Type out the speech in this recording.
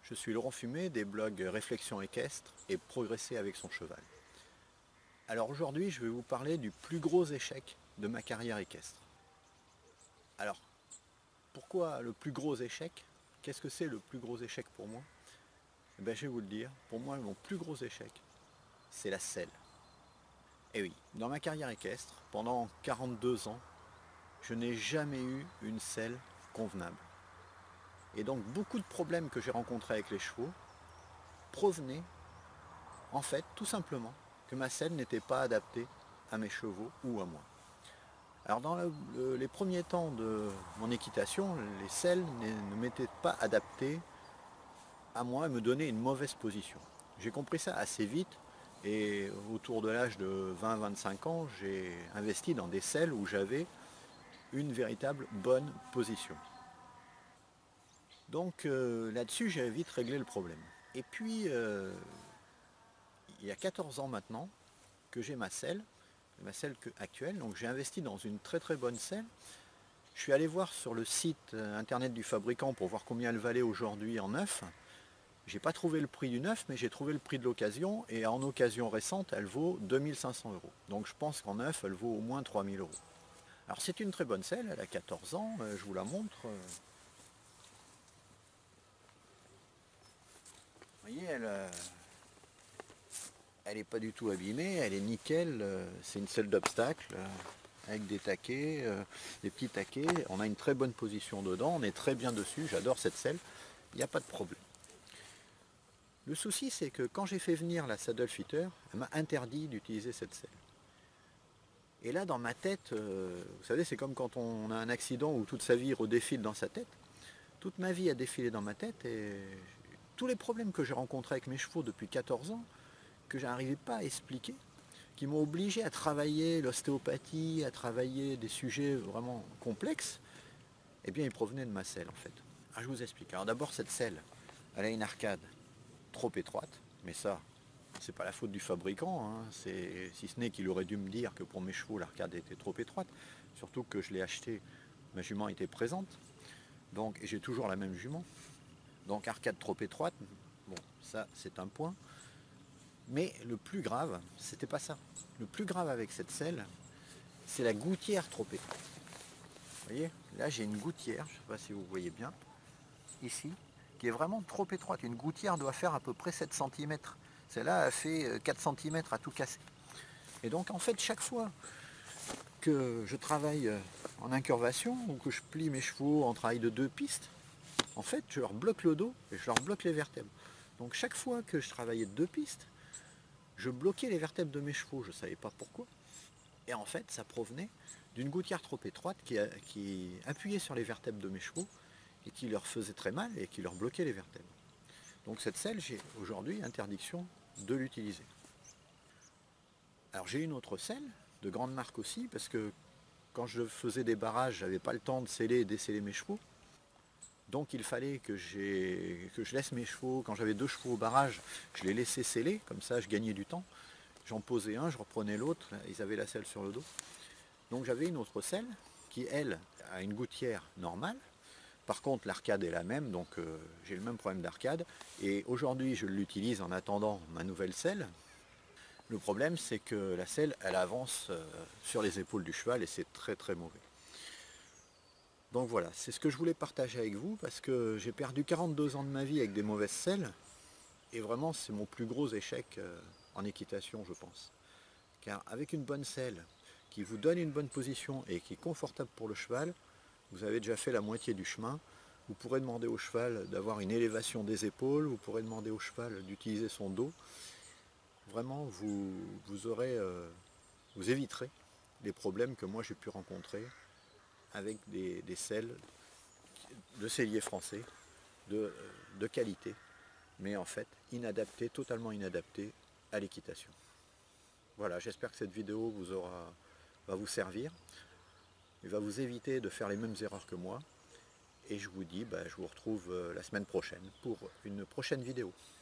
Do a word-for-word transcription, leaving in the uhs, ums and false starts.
Je suis Laurent Fumet des blogs Réflexion équestre et Progresser avec son cheval. Alors aujourd'hui, je vais vous parler du plus gros échec de ma carrière équestre. Alors, pourquoi le plus gros échec? Qu'est-ce que c'est le plus gros échec pour moi? Eh bien, je vais vous le dire. Pour moi, mon plus gros échec, c'est la selle. Et oui, dans ma carrière équestre, pendant quarante-deux ans, je n'ai jamais eu une selle convenable. Et donc beaucoup de problèmes que j'ai rencontrés avec les chevaux provenaient en fait tout simplement que ma selle n'était pas adaptée à mes chevaux ou à moi. Alors dans le, le, les premiers temps de mon équitation, les selles ne m'étaient pas adaptées à moi et me donnaient une mauvaise position. J'ai compris ça assez vite et autour de l'âge de vingt à vingt-cinq ans, j'ai investi dans des selles où j'avais une véritable bonne position. Donc euh, là-dessus, j'ai vite réglé le problème. Et puis, euh, il y a quatorze ans maintenant que j'ai ma selle, ma selle actuelle, donc j'ai investi dans une très très bonne selle. Je suis allé voir sur le site internet du fabricant pour voir combien elle valait aujourd'hui en neuf. J'ai pas trouvé le prix du neuf, mais j'ai trouvé le prix de l'occasion, et en occasion récente, elle vaut deux mille cinq cents euros. Donc je pense qu'en neuf, elle vaut au moins trois mille euros. Alors c'est une très bonne selle, elle a quatorze ans, je vous la montre. Vous voyez, elle, euh, elle n'est pas du tout abîmée, elle est nickel, euh, c'est une selle d'obstacle euh, avec des taquets, euh, des petits taquets, on a une très bonne position dedans, on est très bien dessus, j'adore cette selle, il n'y a pas de problème. Le souci, c'est que quand j'ai fait venir la saddle fitter, elle m'a interdit d'utiliser cette selle. Et là, dans ma tête, euh, vous savez, c'est comme quand on a un accident où toute sa vie redéfile dans sa tête. Toute ma vie a défilé dans ma tête et tous les problèmes que j'ai rencontrés avec mes chevaux depuis quatorze ans, que je n'arrivais pas à expliquer, qui m'ont obligé à travailler l'ostéopathie, à travailler des sujets vraiment complexes, eh bien ils provenaient de ma selle en fait. Alors je vous explique. Alors d'abord cette selle, elle a une arcade trop étroite, mais ça, c'est pas la faute du fabricant, hein. C'est, si ce n'est qu'il aurait dû me dire que pour mes chevaux l'arcade était trop étroite, surtout que je l'ai acheté, ma jument était présente, donc et j'ai toujours la même jument. Donc arcade trop étroite, bon ça c'est un point. Mais le plus grave, c'était pas ça. Le plus grave avec cette selle, c'est la gouttière trop étroite. Vous voyez, là j'ai une gouttière, je ne sais pas si vous voyez bien, ici, qui est vraiment trop étroite. Une gouttière doit faire à peu près sept centimètres. Celle-là a fait quatre centimètres à tout casser. Et donc en fait, chaque fois que je travaille en incurvation ou que je plie mes chevaux en travail de deux pistes, en fait, je leur bloque le dos et je leur bloque les vertèbres. Donc chaque fois que je travaillais de deux pistes, je bloquais les vertèbres de mes chevaux, je ne savais pas pourquoi. Et en fait, ça provenait d'une gouttière trop étroite qui, a, qui appuyait sur les vertèbres de mes chevaux et qui leur faisait très mal et qui leur bloquait les vertèbres. Donc cette selle, j'ai aujourd'hui interdiction de l'utiliser. Alors j'ai une autre selle, de grande marque aussi, parce que quand je faisais des barrages, je n'avais pas le temps de sceller et desceller mes chevaux. Donc il fallait que, que je laisse mes chevaux, quand j'avais deux chevaux au barrage, je les laissais sceller, comme ça je gagnais du temps. J'en posais un, je reprenais l'autre, ils avaient la selle sur le dos. Donc j'avais une autre selle qui, elle, a une gouttière normale. Par contre, l'arcade est la même, donc euh, j'ai le même problème d'arcade. Et aujourd'hui, je l'utilise en attendant ma nouvelle selle. Le problème, c'est que la selle, elle avance euh, sur les épaules du cheval et c'est très très mauvais. Donc voilà, c'est ce que je voulais partager avec vous parce que j'ai perdu quarante-deux ans de ma vie avec des mauvaises selles et vraiment c'est mon plus gros échec en équitation, je pense. Car avec une bonne selle qui vous donne une bonne position et qui est confortable pour le cheval, vous avez déjà fait la moitié du chemin. Vous pourrez demander au cheval d'avoir une élévation des épaules, vous pourrez demander au cheval d'utiliser son dos. Vraiment, vous, vous aurez, euh, vous éviterez les problèmes que moi j'ai pu rencontrer avec des, des selles de selliers français de, de qualité, mais en fait inadaptés, totalement inadaptés à l'équitation. Voilà, j'espère que cette vidéo vous aura, va vous servir et va vous éviter de faire les mêmes erreurs que moi. Et je vous dis, bah, je vous retrouve la semaine prochaine pour une prochaine vidéo.